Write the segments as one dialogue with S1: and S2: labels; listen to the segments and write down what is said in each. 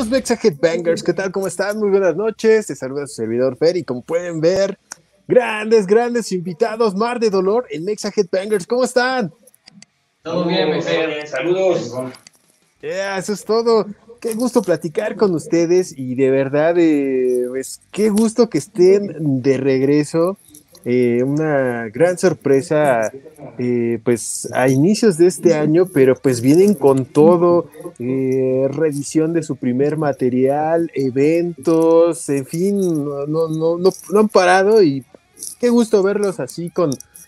S1: Queridos Mexa Headbangers, ¿qué tal? ¿Cómo están? Muy buenas noches. Te saluda su servidor Fer y como pueden ver, grandes invitados. Mar de Dolor en Mexa Headbangers. ¿Cómo están?
S2: Todo bien, mi Fer.
S3: Saludos.
S1: Eso es todo. Qué gusto platicar con ustedes y de verdad, pues qué gusto que estén de regreso. Una gran sorpresa, pues a inicios de este año, pero pues vienen con todo, revisión de su primer material, eventos, en fin, no han parado y qué gusto verlos así con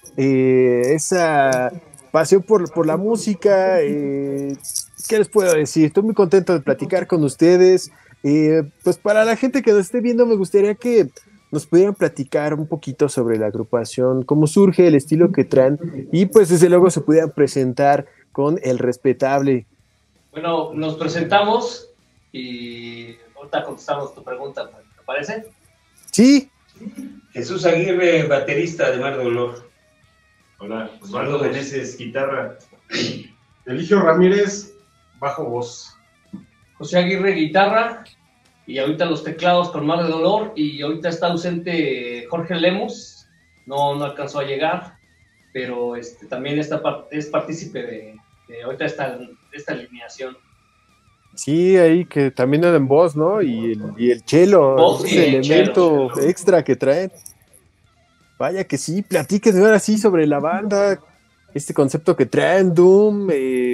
S1: esa pasión por la música. ¿Qué les puedo decir? Estoy muy contento de platicar con ustedes. Pues para la gente que nos esté viendo, me gustaría que nos pudieran platicar un poquito sobre la agrupación, cómo surge, el estilo que traen, y pues desde luego se pudieran presentar con el respetable.
S2: Bueno, nos presentamos y ahorita contestamos tu pregunta, ¿te parece?
S1: Sí.
S3: Jesús Aguirre, baterista de Mar de Dolor.
S4: Hola, Osvaldo Meneses, guitarra. Eligio Ramírez, bajo voz.
S2: José Aguirre, guitarra, y ahorita los teclados con Mar de Dolor, y ahorita está ausente Jorge Lemus, no alcanzó a llegar, pero también es partícipe de ahorita esta alineación.
S1: Sí, ahí que también anda en voz, ¿no? Y el chelo, ese elemento extra que traen. Vaya que sí, platíquenme ahora sí sobre la banda, este concepto que traen, Doom,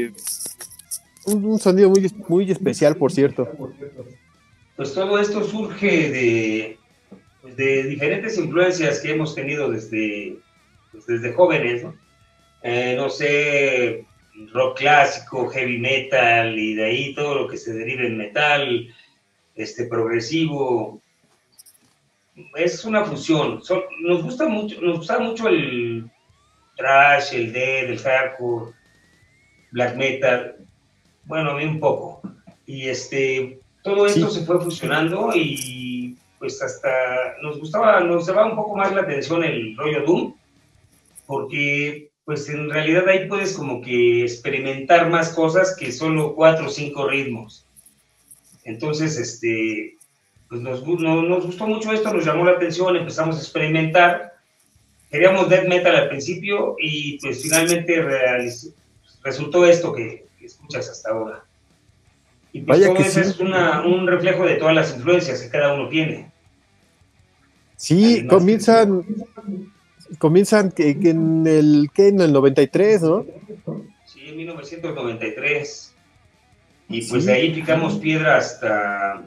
S1: un sonido muy especial, por cierto.
S3: Pues todo esto surge de diferentes influencias que hemos tenido desde jóvenes, ¿no? No sé, rock clásico, heavy metal, y de ahí todo lo que se deriva en metal, progresivo. Es una fusión. Nos gustaba mucho el thrash, el death, el hardcore, black metal. Bueno, a mí un poco. Y todo esto se fue fusionando y pues hasta nos llamaba un poco más la atención el rollo Doom, porque pues en realidad ahí puedes como que experimentar más cosas que solo 4 o 5 ritmos. Entonces, pues nos gustó mucho esto, nos llamó la atención, empezamos a experimentar. Queríamos death metal al principio y pues finalmente resultó esto que escuchas hasta ahora. Y pues todo eso es un reflejo de todas las influencias que cada uno tiene.
S1: Sí, comienzan en el 93, ¿no?
S3: Sí, en 1993. Y pues de ahí picamos piedra hasta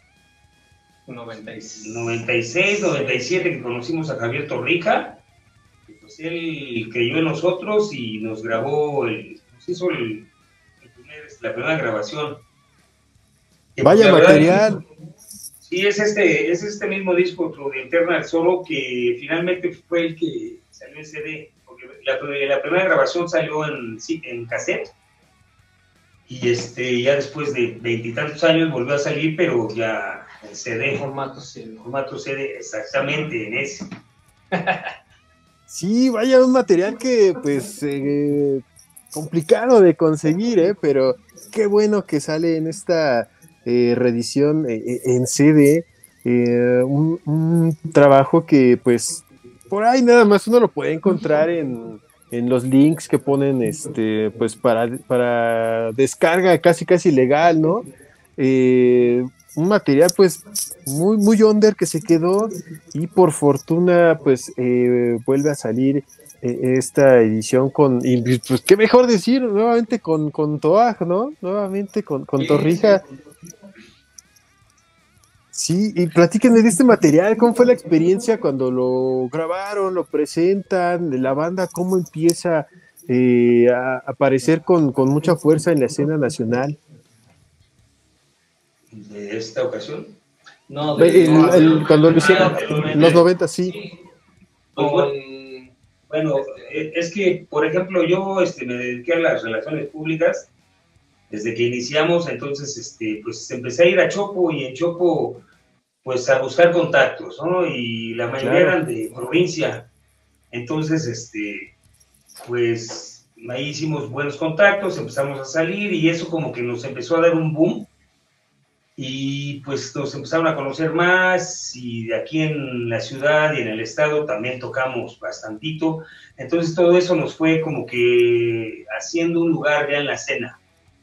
S3: 96, 97, que conocimos a Javier Torrija. Y pues él creyó en nosotros y nos grabó, nos hizo la primera grabación.
S1: Vaya material.
S3: Sí, es este mismo disco, Through the Eternal Sorrow, que finalmente fue el que salió en CD, porque la primera grabación salió en cassette, y ya después de 20 y tantos años volvió a salir, pero ya en CD.
S2: Formato
S3: CD, exactamente, en ese.
S1: Sí, vaya un material que pues complicado de conseguir, pero qué bueno que sale en esta reedición en CD, un trabajo que pues por ahí nada más uno lo puede encontrar en los links que ponen pues para descarga casi legal, ¿no? Un material pues muy under que se quedó y por fortuna pues vuelve a salir esta edición y pues qué mejor decir, nuevamente con Toaj, ¿no? Nuevamente con Torrija. Sí, y platíquenme de este material, ¿cómo fue la experiencia cuando lo grabaron, lo presentan, la banda, cómo empieza a aparecer con mucha fuerza en la escena nacional?
S3: ¿De esta ocasión?
S2: No,
S1: cuando lo hicieron en los 90, sí.
S3: Pues, bueno, es que, por ejemplo, yo me dediqué a las relaciones públicas desde que iniciamos, entonces, pues empecé a ir a Chopo, y en Chopo, pues a buscar contactos, ¿no? Y la mayoría eran de provincia. Entonces, pues ahí hicimos buenos contactos, empezamos a salir y eso como que nos empezó a dar un boom. y pues nos empezaron a conocer más, y de aquí en la ciudad y en el estado también tocamos bastantito. Entonces todo eso nos fue como que haciendo un lugar ya en la escena.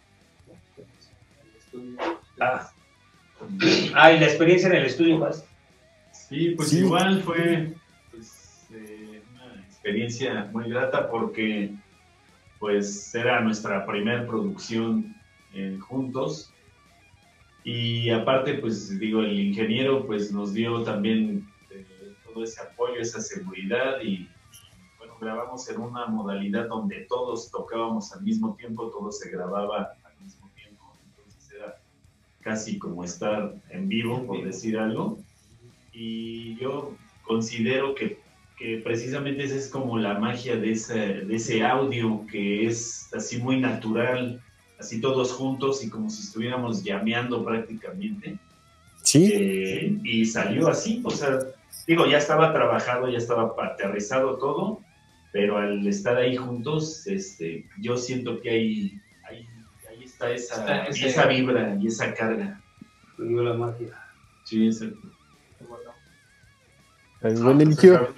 S3: Y la experiencia en el estudio, más.
S4: Sí, pues
S1: Sí.
S4: igual fue pues, una experiencia muy grata porque pues era nuestra primer producción juntos. Y aparte, pues digo, el ingeniero pues nos dio también todo ese apoyo, esa seguridad y bueno, grabamos en una modalidad donde todos tocábamos al mismo tiempo, todo se grababa al mismo tiempo, entonces era casi como estar en vivo, por decir algo. Y yo considero que precisamente esa es como la magia de ese audio que es así muy natural, así todos juntos y como si estuviéramos llameando prácticamente.
S1: Sí.
S4: Y salió así, o sea, digo, ya estaba trabajado, ya estaba aterrizado todo, pero al estar ahí juntos, yo siento que ahí está esa vibra y esa carga.
S3: Dio la magia.
S4: Sí, exacto.
S1: Buen Eligio.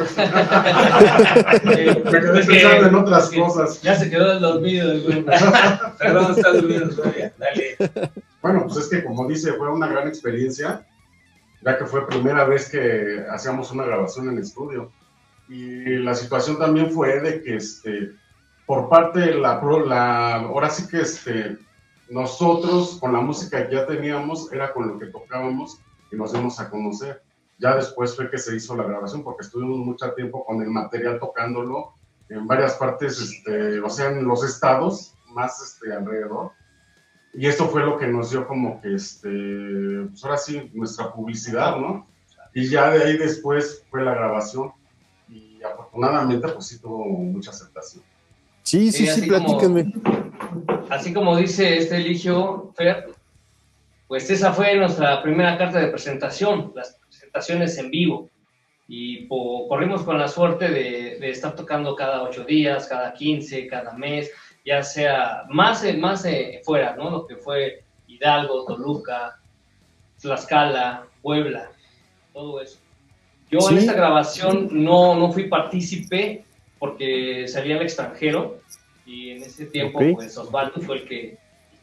S4: Me quedé pensando en otras cosas.
S2: Ya se quedó dormido el güey.
S3: Perdón, está durmiendo todavía. Dale.
S4: Bueno, pues es que como dice, fue una gran experiencia, ya que fue primera vez que hacíamos una grabación en estudio. Y la situación también fue de que por parte de ahora sí que nosotros con la música que ya teníamos era con lo que tocábamos y nos dimos a conocer. Ya después fue que se hizo la grabación porque estuvimos mucho tiempo con el material tocándolo en varias partes, o sea, en los estados más alrededor. Y esto fue lo que nos dio como que, pues ahora sí, nuestra publicidad, ¿no? Y ya de ahí después fue la grabación y afortunadamente pues sí tuvo mucha aceptación.
S1: Sí, platícame.
S2: Así como dice Eligio, Fer, pues esa fue nuestra primera carta de presentación, las presentaciones en vivo. Y corrimos con la suerte de estar tocando cada 8 días, cada 15, cada mes, ya sea más fuera, ¿no? Lo que fue Hidalgo, Toluca, Tlaxcala, Puebla, todo eso. Yo en esta grabación no fui partícipe porque salí al extranjero y en ese tiempo pues Osvaldo fue el que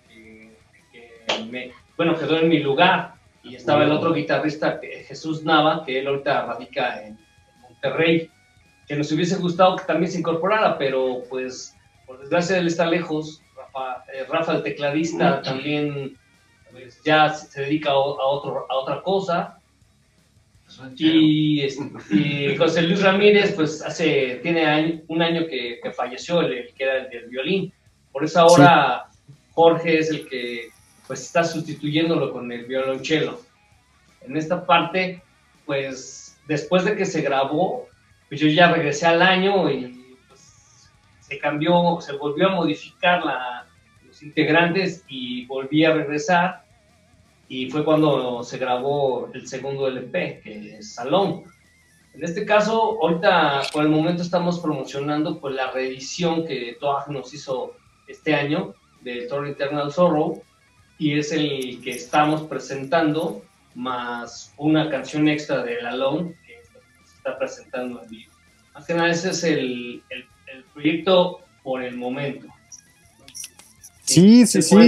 S2: quedó en mi lugar y estaba el otro guitarrista, Jesús Nava, que él ahorita radica en Monterrey, que nos hubiese gustado que también se incorporara, pero pues por desgracia él está lejos. Rafa el tecladista también pues, ya se dedica a otra cosa. Y José Luis Ramírez, pues tiene un año que falleció, el que era el del violín. Por eso ahora Jorge es el que pues está sustituyéndolo con el violonchelo. En esta parte, pues después de que se grabó, pues yo ya regresé al año y pues, se volvió a modificar los integrantes y volví a regresar. Y fue cuando se grabó el segundo LP, que es Salón. En este caso, ahorita por el momento estamos promocionando pues, la reedición que Toaj nos hizo este año de Thor Eternal Sorrow, y es el que estamos presentando, más una canción extra de Alone que se está presentando en vivo. Más que nada, ese es el proyecto por el momento.
S1: Sí.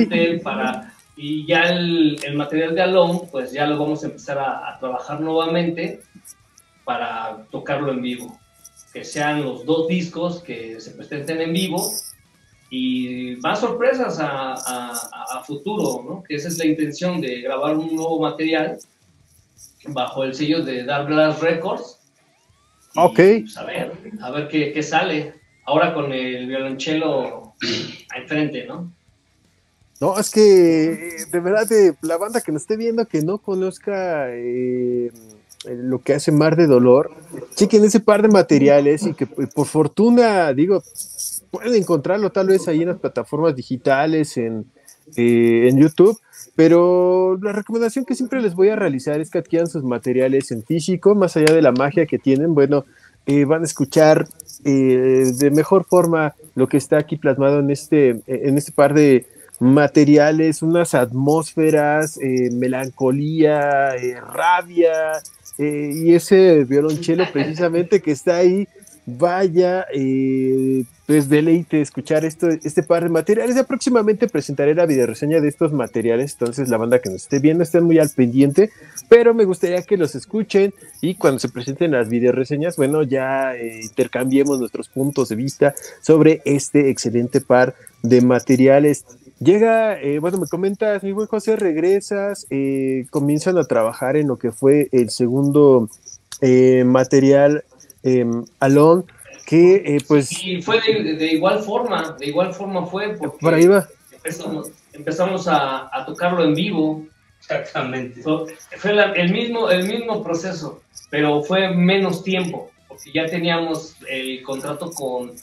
S2: Y ya el material de Alone, pues ya lo vamos a empezar a trabajar nuevamente para tocarlo en vivo. Que sean los 2 discos que se presenten en vivo y más sorpresas a futuro, ¿no? Que esa es la intención de grabar un nuevo material bajo el sello de Dark Glass Records. Y, pues, a ver qué sale. Ahora con el violonchelo enfrente, ¿no?
S1: No, es que de verdad, la banda que nos esté viendo que no conozca lo que hace Mar de Dolor, chequen ese par de materiales y que por fortuna, digo, pueden encontrarlo tal vez ahí en las plataformas digitales, en YouTube, pero la recomendación que siempre les voy a realizar es que adquieran sus materiales en físico, más allá de la magia que tienen. Bueno, van a escuchar de mejor forma lo que está aquí plasmado en este par de materiales, unas atmósferas, melancolía, rabia, y ese violonchelo precisamente que está ahí, vaya, pues deleite escuchar este par de materiales. Ya próximamente presentaré la videoreseña de estos materiales, entonces la banda que nos esté viendo estén muy al pendiente, pero me gustaría que los escuchen y cuando se presenten las videoreseñas, bueno, ya intercambiemos nuestros puntos de vista sobre este excelente par de materiales. Llega, bueno, me comentas, mi buen José, regresas, comienzan a trabajar en lo que fue el segundo material, Alone, que pues...
S2: Y fue de igual forma fue porque
S1: por ahí va.
S2: empezamos a tocarlo en vivo.
S3: Exactamente.
S2: Fue el mismo proceso, pero fue menos tiempo, porque ya teníamos el contrato con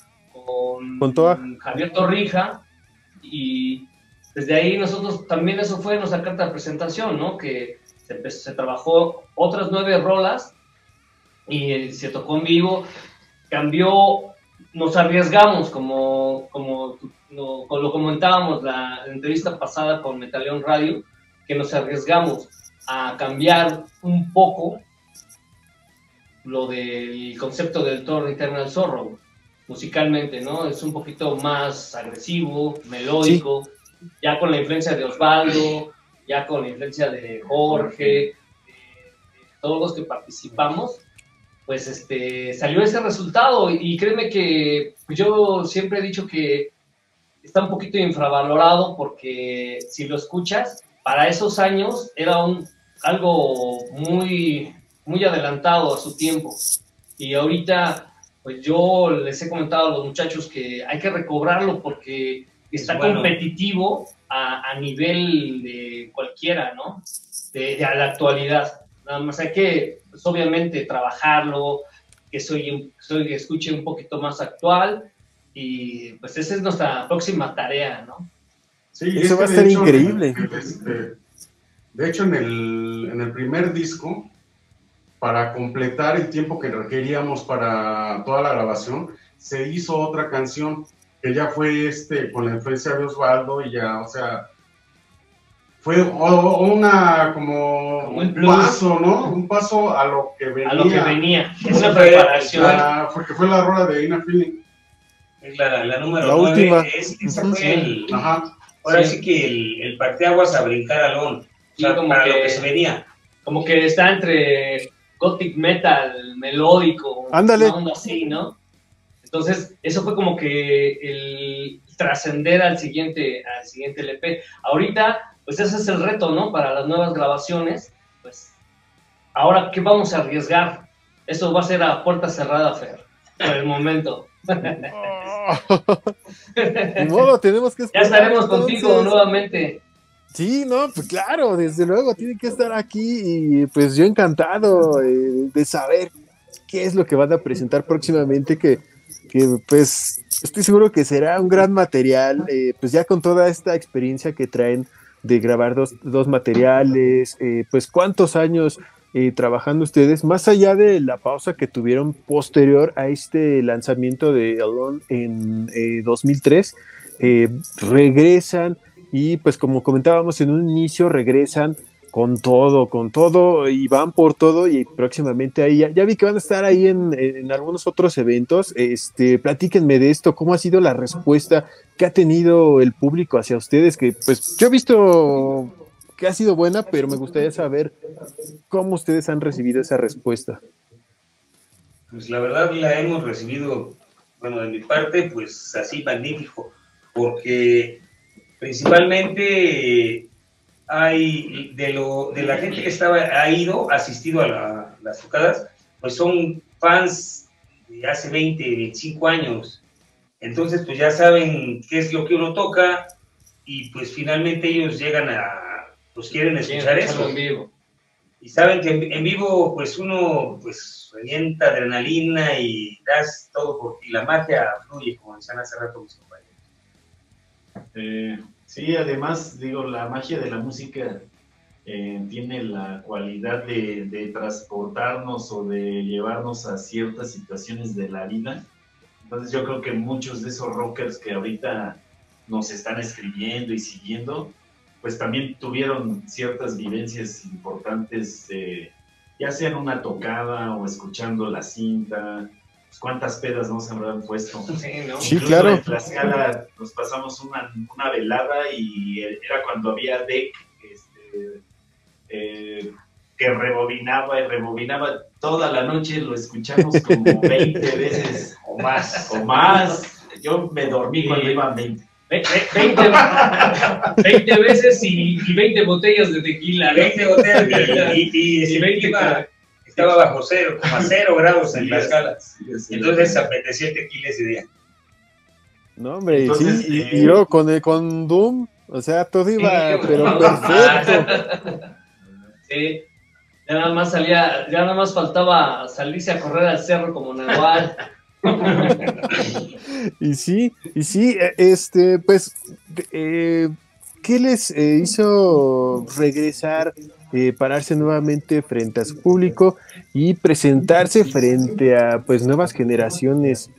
S2: Javier Torrija, y desde ahí nosotros también, eso fue nuestra carta de presentación, ¿no? Que se trabajó otras 9 rolas y se tocó en vivo, cambió, nos arriesgamos, como lo comentábamos la entrevista pasada con Metaleón Radio, que nos arriesgamos a cambiar un poco lo del concepto del Thor Eternal Sorrow, musicalmente, ¿no? Es un poquito más agresivo, melódico, sí, ya con la influencia de Osvaldo, ya con la influencia de Jorge, todos los que participamos, pues salió ese resultado, y créeme que yo siempre he dicho que está un poquito infravalorado, porque si lo escuchas, para esos años era algo muy, muy adelantado a su tiempo, y ahorita pues yo les he comentado a los muchachos que hay que recobrarlo porque está competitivo a nivel de cualquiera, ¿no? De la actualidad. Nada más hay que, pues, obviamente, trabajarlo, que escuche un poquito más actual, y pues esa es nuestra próxima tarea, ¿no?
S5: Sí,
S1: eso va a ser increíble.
S5: De hecho, en el primer disco, para completar el tiempo que requeríamos para toda la grabación, se hizo otra canción que ya fue con la influencia de Osvaldo, y ya, o sea, fue como un paso, ¿no? Un paso a lo que venía.
S2: A lo que venía, esa preparación.
S5: Porque fue la rola de Inner Feeling.
S3: Es la número
S1: la
S3: 9,
S1: última.
S3: Esa fue ahora sí que el parteaguas a brincar Alone, o sea,
S2: como
S3: para
S2: que,
S3: lo que se venía.
S2: Como que está entre gothic metal, melódico,
S1: ándale,
S2: una onda así, ¿no? Entonces, eso fue como que el trascender al siguiente LP. Ahorita, pues ese es el reto, ¿no? Para las nuevas grabaciones, pues, ahora, ¿qué vamos a arriesgar? Eso va a ser a puerta cerrada, Fer, por el momento.
S1: Ni modo, tenemos que esperar.
S2: Ya estaremos contigo nuevamente.
S1: Sí, no, pues claro, desde luego, tiene que estar aquí, y pues yo encantado de saber qué es lo que van a presentar próximamente, que pues estoy seguro que será un gran material, pues ya con toda esta experiencia que traen de grabar dos materiales, pues cuántos años trabajando ustedes, más allá de la pausa que tuvieron posterior a este lanzamiento de Alone en 2003, regresan. Y pues como comentábamos en un inicio, regresan con todo, y van por todo, y próximamente ahí, ya vi que van a estar ahí en algunos otros eventos. Platíquenme de esto, cómo ha sido la respuesta que ha tenido el público hacia ustedes, que pues yo he visto que ha sido buena, pero me gustaría saber cómo ustedes han recibido esa respuesta.
S3: Pues la verdad la hemos recibido, bueno, de mi parte, pues así magnífico, porque principalmente hay de la gente que ha asistido a las tocadas, pues son fans de hace 20, 25 años. Entonces, pues ya saben qué es lo que uno toca, y pues finalmente ellos llegan pues quieren escuchar eso.
S2: En vivo.
S3: Y saben que en vivo, pues uno, pues revienta adrenalina y das todo, y la magia fluye, como decían hace rato mis compañeros.
S4: Sí, además, digo, la magia de la música tiene la cualidad de transportarnos o de llevarnos a ciertas situaciones de la vida. Entonces yo creo que muchos de esos rockers que ahorita nos están escribiendo y siguiendo, pues también tuvieron ciertas vivencias importantes, ya sea en una tocada o escuchando la cinta. Pues cuántas pedas no se habrán puesto.
S2: Sí, ¿no?
S1: Sí,
S4: Incluso
S1: claro.
S4: en Tlaxcala nos pasamos una velada y era cuando había deck que rebobinaba y rebobinaba toda la noche, lo escuchamos como 20 veces
S3: O más.
S4: o más. Yo me dormí cuando iban 20.
S2: 20 veces y 20 botellas de tequila, ¿no?
S3: 20 botellas y
S2: Y 20
S3: estaba bajo 0,0 grados en
S4: Sí,
S3: Tlaxcala.
S4: sí, sí.
S3: Entonces apetecía el tequila ese día.
S1: No, hombre,
S4: Entonces,
S1: sí, y yo con Doom, o sea, todo iba,
S2: Sí,
S1: pero perfecto.
S2: Sí, ya nada más faltaba salirse a correr al cerro como Nahual.
S1: Y sí, pues, ¿qué les hizo regresar, pararse nuevamente frente a su público y presentarse frente a, pues, nuevas generaciones?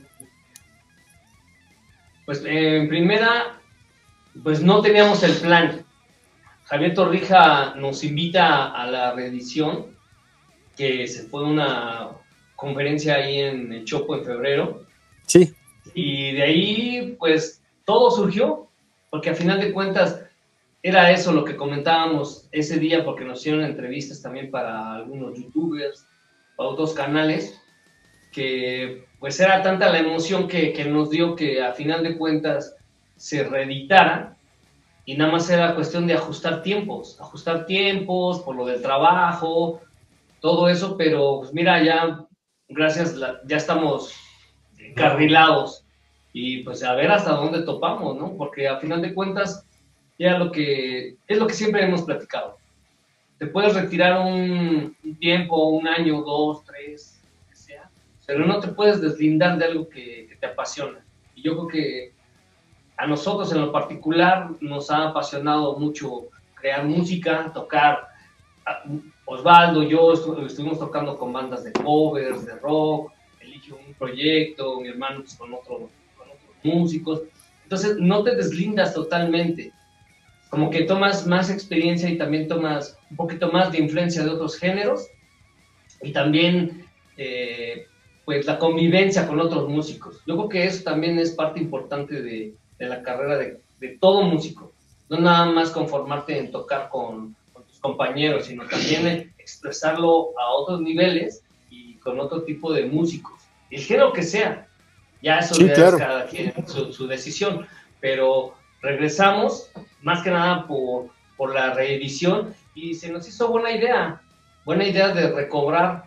S2: Pues en primera, pues no teníamos el plan. Javier Torrija nos invita a la reedición, que se fue una conferencia ahí en el Chopo en febrero.
S1: Sí.
S2: Y de ahí, pues, todo surgió, porque a final de cuentas era eso lo que comentábamos ese día, porque nos hicieron entrevistas también para algunos youtubers, para otros canales, que pues era tanta la emoción que nos dio que a final de cuentas se reeditara, y nada más era cuestión de ajustar tiempos por lo del trabajo, todo eso, pero pues mira, ya, gracias, ya estamos carrilados, y pues a ver hasta dónde topamos, ¿no? Porque a final de cuentas, ya es lo que siempre hemos platicado. Te puedes retirar un tiempo, un año, 2, 3, lo que sea, pero no te puedes deslindar de algo que te apasiona. Y yo creo que a nosotros en lo particular nos ha apasionado mucho crear música, tocar. Osvaldo, yo estuvimos tocando con bandas de covers, de rock, elige un proyecto, mi hermano pues, con otros músicos. Entonces no te deslindas totalmente, como que tomas más experiencia y también tomas un poquito más de influencia de otros géneros, y también pues la convivencia con otros músicos. Yo creo que eso también es parte importante de la carrera de todo músico, no nada más conformarte en tocar con tus compañeros, sino también expresarlo a otros niveles y con otro tipo de músicos, el género que sea. Ya eso
S1: Sí,
S2: ya
S1: claro.
S2: es cada quien su decisión, pero regresamos más que nada por la reedición, y se nos hizo buena idea de recobrar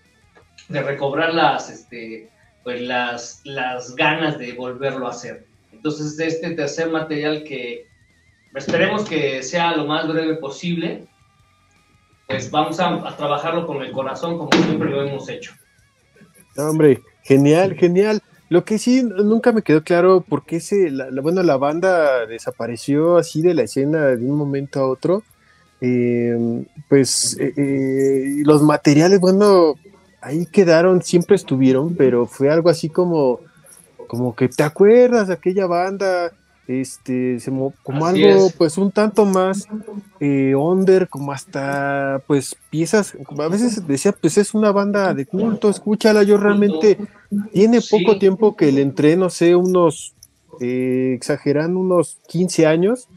S2: pues las ganas de volverlo a hacer. Entonces, de este tercer material, que esperemos que sea lo más breve posible, pues vamos a trabajarlo con el corazón, como siempre lo hemos hecho.
S1: Hombre, genial, genial. Lo que sí nunca me quedó claro por qué la banda desapareció así de la escena de un momento a otro. Los materiales, bueno, ahí quedaron, siempre estuvieron, pero fue algo así como que te acuerdas de aquella banda, como
S2: Así
S1: algo,
S2: es.
S1: pues un tanto más under, como hasta, pues piezas, a veces decía, pues es una banda de culto, escúchala. Yo realmente tiene poco
S2: Sí.
S1: tiempo que le entré, no sé, exagerando, unos 15 años.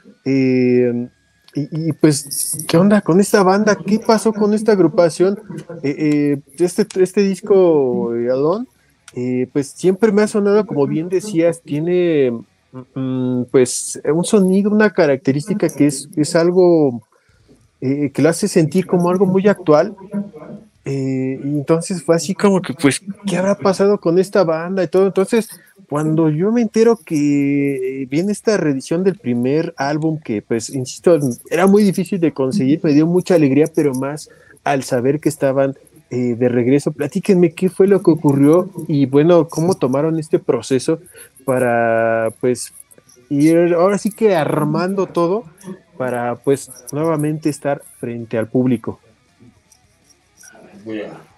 S1: Pues, ¿qué onda con esta banda? ¿Qué pasó con esta agrupación? Este disco, Alone, pues siempre me ha sonado, como bien decías, tiene pues un sonido, una característica que es algo que lo hace sentir como algo muy actual. Y entonces fue así como que, pues, ¿qué habrá pasado con esta banda y todo? Entonces, cuando yo me entero que viene esta reedición del primer álbum, que pues, insisto, era muy difícil de conseguir, me dio mucha alegría, pero más al saber que estaban de regreso. Platíquenme qué fue lo que ocurrió y bueno, cómo tomaron este proceso para pues ir ahora sí que armando todo para pues nuevamente estar frente al público.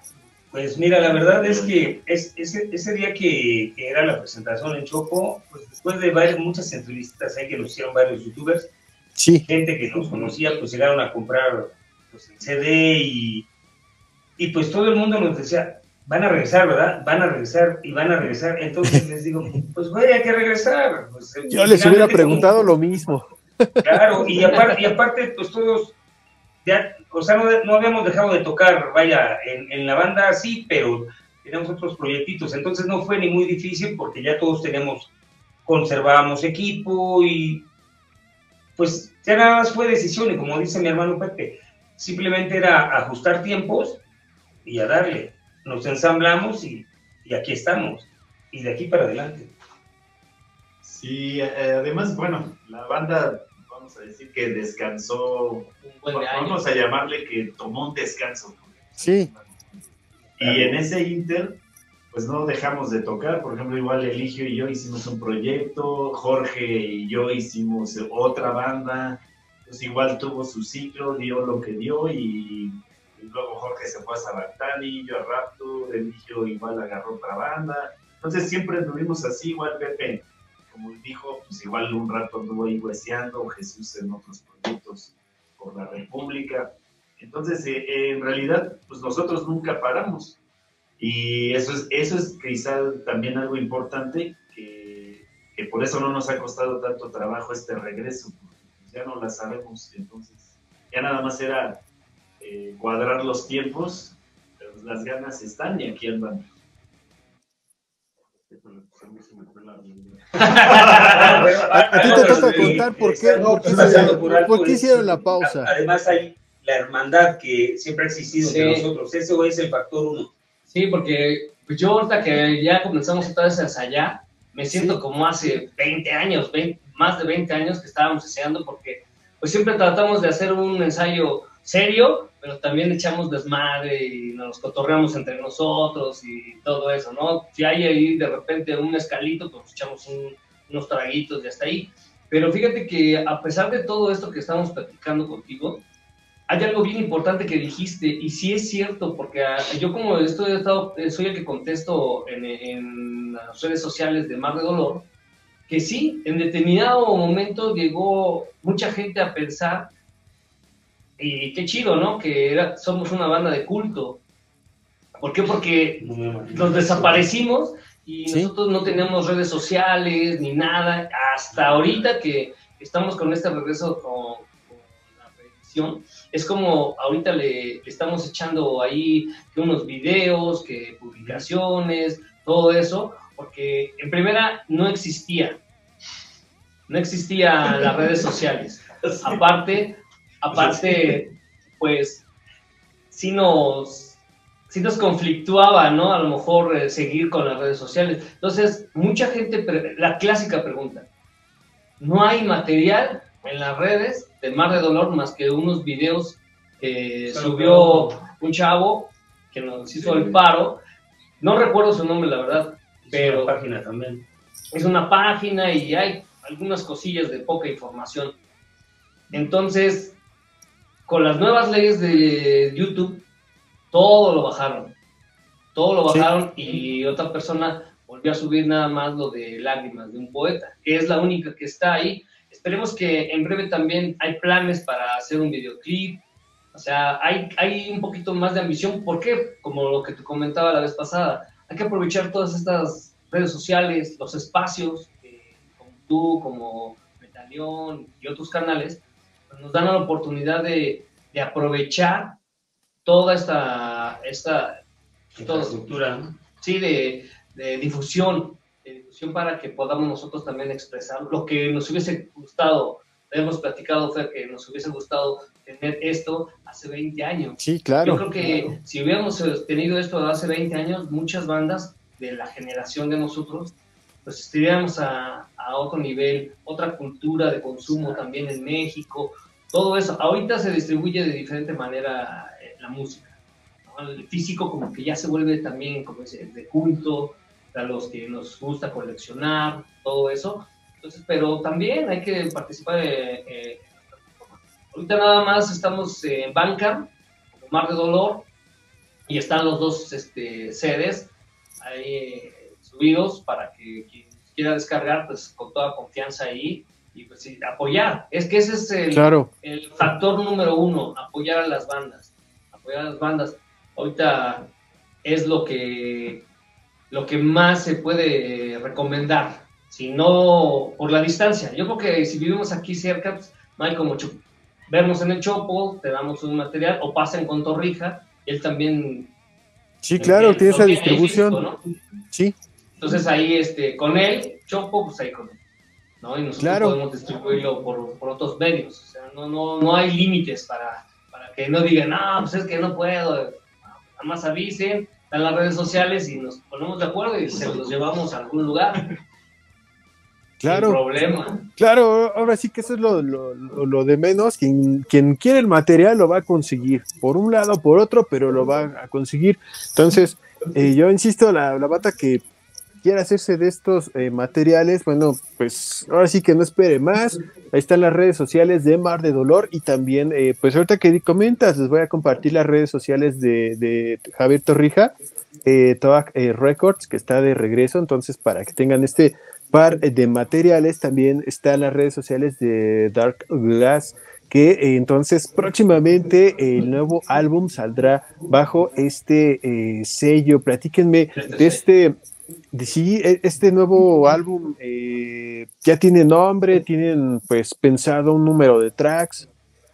S3: Pues mira, la verdad es que ese día que era la presentación en Chopo, pues después de muchas entrevistas ahí que nos hicieron varios youtubers,
S1: Sí.
S3: gente que nos conocía, pues llegaron a comprar pues, el CD y pues todo el mundo nos decía, van a regresar, ¿verdad? Van a regresar y van a regresar. Entonces les digo, pues güey, hay que regresar. Pues,
S1: yo les hubiera preguntado lo mismo.
S3: Claro, y aparte, pues todos, ya, o sea, no habíamos dejado de tocar, vaya, en la banda sí, pero teníamos otros proyectitos, entonces no fue ni muy difícil porque ya todos conservábamos equipo y pues ya nada más fue decisión y como dice mi hermano Pepe, simplemente era ajustar tiempos y a darle, nos ensamblamos y aquí estamos, y de aquí para adelante.
S4: Sí, además, bueno, la banda, vamos a decir que descansó, vamos a llamarle que tomó un descanso.
S1: Sí.
S4: Y en ese inter, pues no dejamos de tocar, por ejemplo, igual Eligio y yo hicimos un proyecto, Jorge y yo hicimos otra banda, pues igual tuvo su ciclo, dio lo que dio y luego Jorge se fue a Sabatani, yo a Raptor, Eligio igual agarró otra banda, entonces siempre estuvimos así, igual Pepe, como dijo, pues igual un rato anduvo ahí hueseando, Jesús en otros proyectos por la República, entonces en realidad pues nosotros nunca paramos. Y eso es quizá también algo importante, que por eso no nos ha costado tanto trabajo este regreso, porque ya no la sabemos, entonces ya nada más era cuadrar los tiempos, pero las ganas están y aquí andan.
S1: A ti te toca contar por qué hicieron la pausa.
S3: Además hay la hermandad que siempre ha existido entre nosotros, eso es el factor uno.
S2: Sí, porque pues yo ahorita que ya comenzamos otra vez a ensayar, me siento como hace 20 años, más de 20 años que estábamos ensayando, porque pues siempre tratamos de hacer un ensayo serio, pero también echamos desmadre y nos cotorreamos entre nosotros y todo eso, ¿no? Si hay ahí de repente un escalito, pues echamos unos traguitos y hasta ahí. Pero fíjate que a pesar de todo esto que estamos platicando contigo, hay algo bien importante que dijiste, y sí es cierto, porque yo como soy el que contesto en las redes sociales de Mar de Dolor, que sí, en determinado momento llegó mucha gente a pensar, y qué chido, ¿no?, que somos una banda de culto. ¿Por qué? Porque nos desaparecimos y nosotros no tenemos redes sociales ni nada, hasta ahorita que estamos con este regreso con la reedición. Es como ahorita le estamos echando ahí que unos videos, que publicaciones, todo eso, porque en primera no existían las redes sociales. Aparte, pues sí nos conflictuaba, ¿no? A lo mejor seguir con las redes sociales. Entonces, mucha gente, la clásica pregunta, ¿no hay material en las redes de Mar de Dolor más que unos videos que subió un chavo que nos hizo el paro? No recuerdo su nombre, la verdad, pero
S3: es una página también.
S2: Es una página y hay algunas cosillas de poca información. Entonces, con las nuevas leyes de YouTube, todo lo bajaron. Y otra persona volvió a subir nada más lo de Lágrimas de un poeta, que es la única que está ahí. Esperemos que en breve también hay planes para hacer un videoclip. O sea, hay un poquito más de ambición. ¿Por qué? Como lo que te comentaba la vez pasada, hay que aprovechar todas estas redes sociales, los espacios, como tú, como Metaleón y otros canales, pues nos dan la oportunidad de aprovechar toda esta
S3: infraestructura, ¿no?
S2: Sí, de difusión para que podamos nosotros también expresar lo que nos hubiese gustado. Hemos platicado, Fer, que nos hubiese gustado tener esto hace 20 años.
S1: Sí, claro.
S2: Yo creo que si hubiéramos tenido esto hace 20 años, muchas bandas de la generación de nosotros, pues estaríamos a otro nivel, otra cultura de consumo también en México, todo eso. Ahorita se distribuye de diferente manera la música, ¿no? El físico como que ya se vuelve también como de culto, a los que nos gusta coleccionar, todo eso. Entonces, pero también hay que participar ahorita nada más estamos en Bandcamp, como Mar de Dolor, y están los dos CDs ahí subidos para que quien quiera descargar, pues con toda confianza ahí, y pues sí, apoyar. Es que ese es el factor número uno, apoyar a las bandas. Apoyar a las bandas. Ahorita es lo que más se puede recomendar, si no por la distancia. Yo creo que si vivimos aquí cerca, pues, no hay como vernos en el Chopo, te damos un material, o pasen con Torrija, él también...
S1: Sí, claro, tiene esa distribución.
S2: Físico, ¿no?
S1: Sí.
S2: Entonces ahí con él, Chopo, pues ahí con él, ¿no? Y nosotros podemos distribuirlo por otros medios. O sea, no hay límites para que no digan, no, pues es que no puedo. Nada más avisen, están las redes sociales y nos ponemos de acuerdo y se los llevamos a algún lugar.
S1: Claro.
S2: Sin problema.
S1: Claro, ahora sí que eso es lo de menos. Quien quiere el material lo va a conseguir, por un lado o por otro, pero lo va a conseguir. Entonces, yo insisto, la bata que quiera hacerse de estos materiales, bueno, pues ahora sí que no espere más. Ahí están las redes sociales de Mar de Dolor, y también, pues ahorita que comentas, les voy a compartir las redes sociales de Javier Torrija, Toac Records, que está de regreso. Entonces, para que tengan este par de materiales, también están las redes sociales de Dark Glass, que entonces próximamente el nuevo álbum saldrá bajo este sello. Platíquenme de este nuevo álbum. ¿Ya tiene nombre? ¿Tienen pues pensado un número de tracks?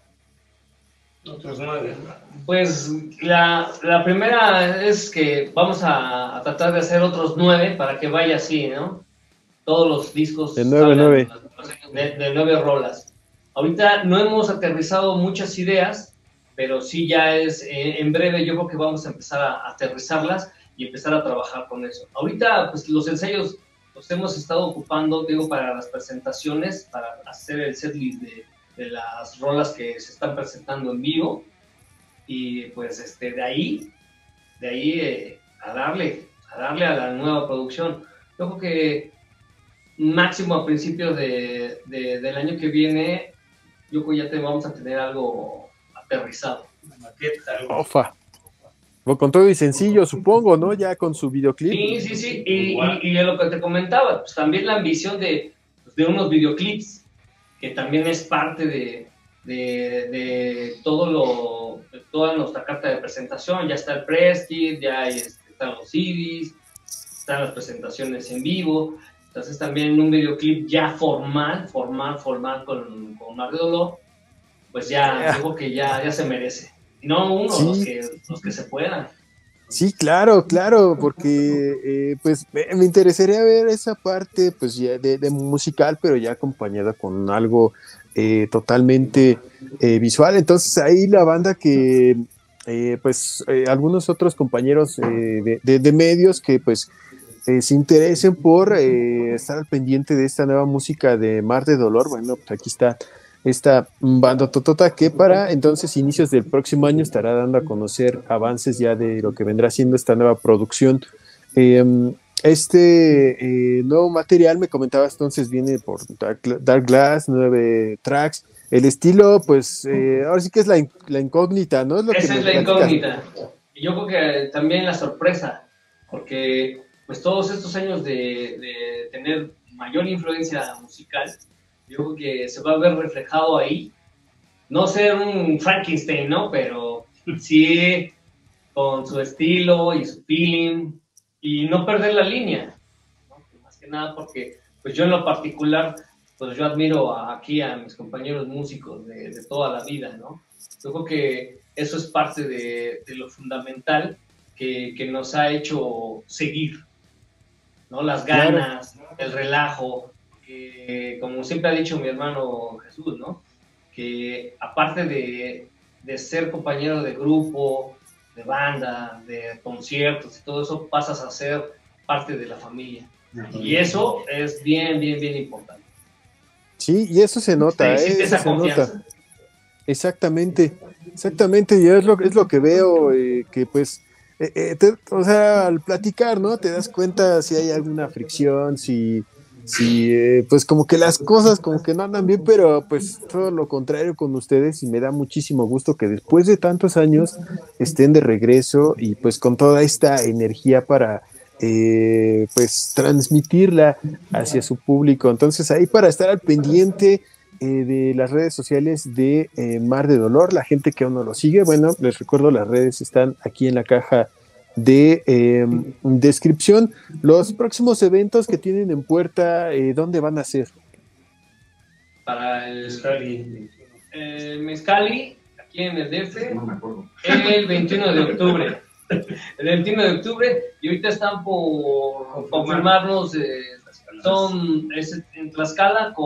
S2: Pues la primera es que vamos a tratar de hacer otros 9 para que vaya así, ¿no? Todos los discos
S1: de 9
S2: de 9 rolas. Ahorita no hemos aterrizado muchas ideas, pero sí ya es en breve. Yo creo que vamos a empezar a aterrizarlas y empezar a trabajar con eso. Ahorita pues los ensayos los hemos estado ocupando, digo, para las presentaciones, para hacer el setlist de las rolas que se están presentando en vivo, y pues de ahí a darle a la nueva producción. Yo creo que máximo a principios del año que viene, yo creo que ya vamos a tener algo aterrizado.
S1: Ofa. O con todo y sencillo, supongo, ¿no? Ya con su videoclip.
S2: Sí. Y lo que te comentaba, pues también la ambición de unos videoclips, que también es parte de toda nuestra carta de presentación. Ya está el press kit, ya están los CDs, están las presentaciones en vivo. Entonces también un videoclip ya formal con Mar de Dolor, pues ya digo que ya se merece. Y no uno, sí. los que se puedan.
S1: Sí, claro, porque pues me interesaría ver esa parte pues ya de musical, pero ya acompañada con algo totalmente visual. Entonces ahí la banda que algunos otros compañeros de medios que pues se interesen por estar al pendiente de esta nueva música de Mar de Dolor. Bueno, pues aquí está esta banda totota que para entonces inicios del próximo año estará dando a conocer avances ya de lo que vendrá siendo esta nueva producción. Nuevo material, me comentabas, entonces viene por Dark Glass, 9 tracks. El estilo, pues ahora sí que es la incógnita, ¿no?
S2: Esa es la incógnita. Y yo creo que también la sorpresa, porque pues todos estos años de tener mayor influencia musical, yo creo que se va a ver reflejado ahí. No ser un Frankenstein, ¿no? Pero sí con su estilo y su feeling, y no perder la línea, ¿no? Más que nada porque pues yo en lo particular, pues yo admiro aquí a mis compañeros músicos de toda la vida, ¿no? Yo creo que eso es parte de lo fundamental que nos ha hecho seguir, ¿no? Las ganas, claro. El relajo, que como siempre ha dicho mi hermano Jesús, ¿no? Que aparte de ser compañero de grupo, de banda, de conciertos y todo eso, pasas a ser parte de la familia. Y eso es bien importante.
S1: Sí, y eso se nota, eso se nota. Exactamente, y es lo que veo, que pues, o sea, al platicar, ¿no? Te das cuenta si hay alguna fricción, si si pues como que las cosas como que no andan bien, pero pues todo lo contrario con ustedes y me da muchísimo gusto que después de tantos años estén de regreso y pues con toda esta energía para pues transmitirla hacia su público. Entonces ahí para estar al pendiente de las redes sociales de Mar de Dolor, la gente que aún no lo sigue, bueno, les recuerdo, las redes están aquí en la caja de descripción. Los próximos eventos que tienen en puerta, ¿dónde van a ser?
S2: Para el
S3: Mezcali.
S2: Mezcali, aquí en el DF,
S5: No me acuerdo.
S2: el 21 de octubre. El 21 de octubre, y ahorita están por confirmarnos, en Tlaxcala,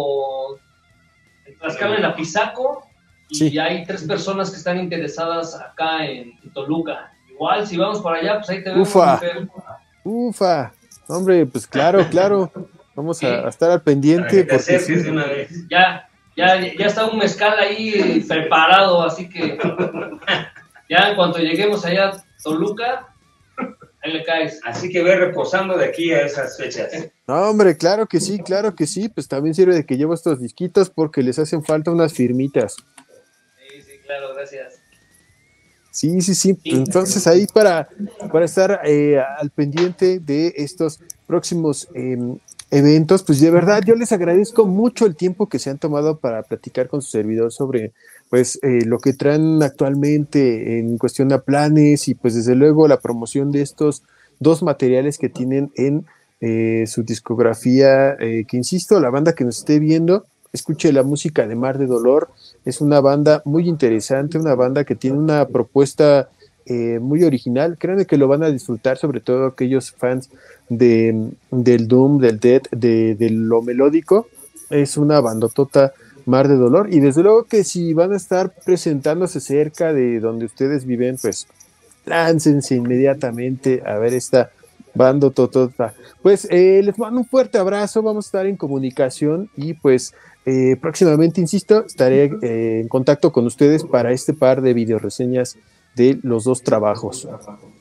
S2: en Apizaco, y
S1: Sí.
S2: hay 3 personas que están interesadas acá en Toluca. Igual, si vamos para allá, pues ahí te vemos.
S1: Ufa.
S2: Fer.
S1: Ufa, hombre, pues claro, vamos a estar al
S3: Para
S1: pendiente
S3: que te
S1: porque
S3: acerques
S1: sí.
S3: de una vez.
S2: Ya está un mezcal ahí preparado, así que ya en cuanto lleguemos allá a Toluca, ahí le caes.
S3: Así que ve reposando de aquí a esas fechas.
S1: No, hombre, claro que sí, pues también sirve de que llevo estos disquitos porque les hacen falta unas firmitas.
S2: Sí, claro, gracias.
S1: Sí. Entonces ahí para estar al pendiente de estos próximos eventos, pues de verdad yo les agradezco mucho el tiempo que se han tomado para platicar con su servidor sobre pues lo que traen actualmente en cuestión a planes y pues desde luego la promoción de estos 2 materiales que tienen en su discografía, que insisto, la banda que nos esté viendo, escuche la música de Mar de Dolor. Es una banda muy interesante, una banda que tiene una propuesta muy original. Créanme que lo van a disfrutar, sobre todo aquellos fans del Doom, del Death, de lo melódico. Es una bandotota Mar de Dolor. Y desde luego que si van a estar presentándose cerca de donde ustedes viven, pues láncense inmediatamente a ver esta bandototota. Pues les mando un fuerte abrazo, vamos a estar en comunicación y pues próximamente, insisto, estaré en contacto con ustedes para este par de videoreseñas de los 2 trabajos.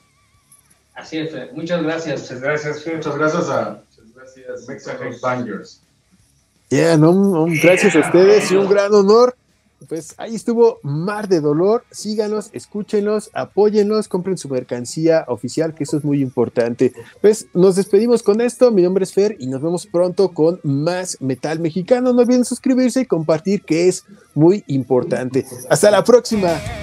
S2: Así es, Fer. Muchas gracias.
S3: Muchas gracias, Fer.
S5: Muchas gracias a Mexa Headbangers.
S1: Gracias a ustedes y un gran honor. Pues ahí estuvo Mar de Dolor. Síganos, escúchenlos, apóyenlos, compren su mercancía oficial, que eso es muy importante. Pues nos despedimos con esto. Mi nombre es Fer y nos vemos pronto con más metal mexicano. No olviden suscribirse y compartir, que es muy importante. Hasta la próxima.